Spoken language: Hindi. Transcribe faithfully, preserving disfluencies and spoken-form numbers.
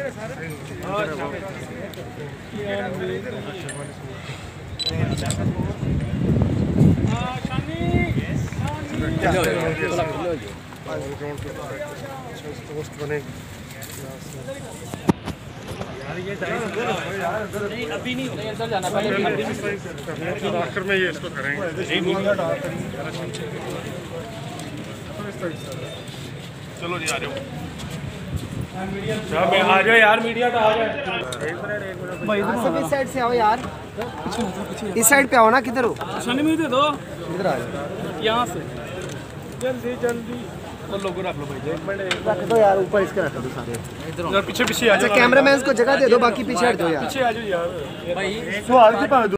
अभी नहीं अंदर जाना पहले आखिर में ये इसको करेंगे। चलो जी आ जाओ, आ जाओ यार, मीडिया का आ जाए। सब इस साइड से आओ यार, इस साइड पे आओ ना। किधर हो? शनि में दे दो, इधर आ जाओ, यहाँ से जल्दी जल्दी। और लोगों रख लो भाई, एक मिनट रख दो यार, ऊपर इसके रख दो सारे। पीछे पीछे आ जाओ। अच्छा कैमरामैन को जगह दे दो, बाकी पीछे हट जाओ यार। पीछे आ जाओ यार भाई।